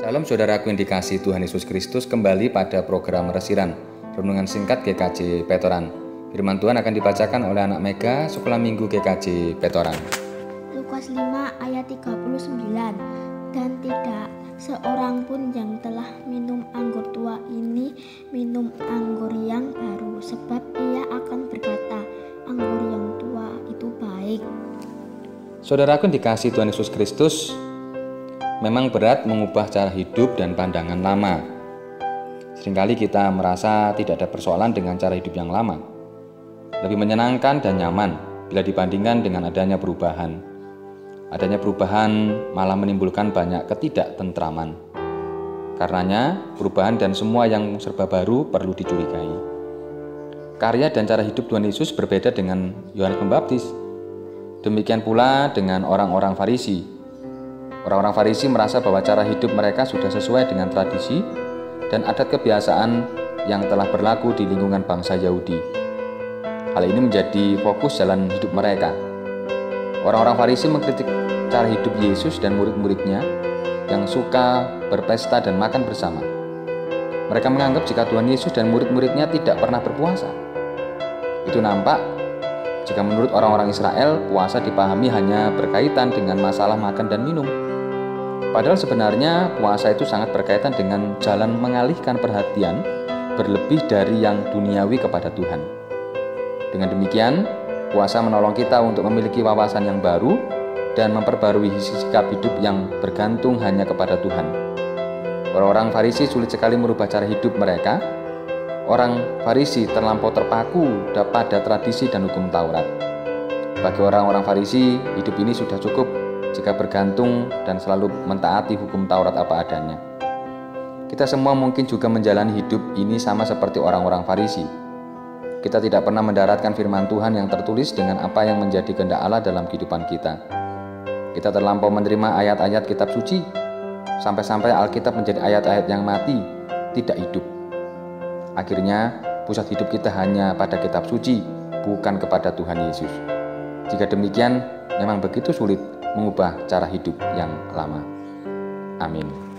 Salam saudaraku yang dikasihi Tuhan Yesus Kristus, kembali pada program Resiran, renungan singkat GKJ Petoran. Firman Tuhan akan dibacakan oleh anak Mega, Sekolah Minggu GKJ Petoran. Lukas 5 ayat 39. Dan tidak seorang pun yang telah minum anggur tua ini minum anggur yang baru, sebab ia akan berkata, anggur yang tua itu baik. Saudaraku yang dikasihi Tuhan Yesus Kristus, memang berat mengubah cara hidup dan pandangan lama. Seringkali kita merasa tidak ada persoalan dengan cara hidup yang lama. Lebih menyenangkan dan nyaman bila dibandingkan dengan adanya perubahan. Adanya perubahan malah menimbulkan banyak ketidaktentraman. Karenanya, perubahan dan semua yang serba baru perlu dicurigai. Karya dan cara hidup Tuhan Yesus berbeda dengan Yohanes Pembaptis. Demikian pula dengan orang-orang Farisi. Orang-orang Farisi merasa bahwa cara hidup mereka sudah sesuai dengan tradisi dan adat kebiasaan yang telah berlaku di lingkungan bangsa Yahudi. Hal ini menjadi fokus jalan hidup mereka. Orang-orang Farisi mengkritik cara hidup Yesus dan murid-muridnya yang suka berpesta dan makan bersama. Mereka menganggap jika Tuhan Yesus dan murid-muridnya tidak pernah berpuasa. Itu nampak jika menurut orang-orang Israel, puasa dipahami hanya berkaitan dengan masalah makan dan minum. Padahal sebenarnya puasa itu sangat berkaitan dengan jalan mengalihkan perhatian berlebih dari yang duniawi kepada Tuhan. Dengan demikian, puasa menolong kita untuk memiliki wawasan yang baru dan memperbarui sikap hidup yang bergantung hanya kepada Tuhan. Orang-orang Farisi sulit sekali merubah cara hidup mereka. Orang Farisi terlampau terpaku pada tradisi dan hukum Taurat. Bagi orang-orang Farisi, hidup ini sudah cukup jika bergantung dan selalu mentaati hukum Taurat apa adanya. Kita semua mungkin juga menjalani hidup ini sama seperti orang-orang Farisi. Kita tidak pernah mendaratkan firman Tuhan yang tertulis dengan apa yang menjadi kehendak Allah dalam kehidupan kita. Kita terlampau menerima ayat-ayat kitab suci, sampai-sampai Alkitab menjadi ayat-ayat yang mati, tidak hidup. Akhirnya, pusat hidup kita hanya pada kitab suci, bukan kepada Tuhan Yesus. Jika demikian, memang begitu sulit mengubah cara hidup yang lama. Amin.